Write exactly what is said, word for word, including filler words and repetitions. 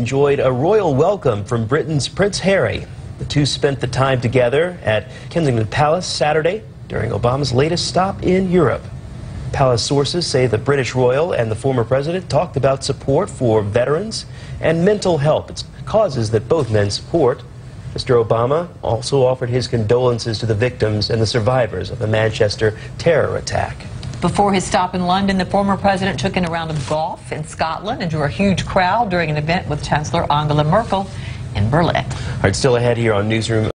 enjoyed a royal welcome from Britain's Prince Harry. The two spent the time together at Kensington Palace Saturday during Obama's latest stop in Europe. Palace sources say the British royal and the former president talked about support for veterans and mental health. It's causes that both men support. Mister Obama also offered his condolences to the victims and the survivors of the Manchester terror attack. Before his stop in London, the former president took in a round of golf in Scotland and drew a huge crowd during an event with Chancellor Angela Merkel in Berlin. All right, still ahead here on Newsroom.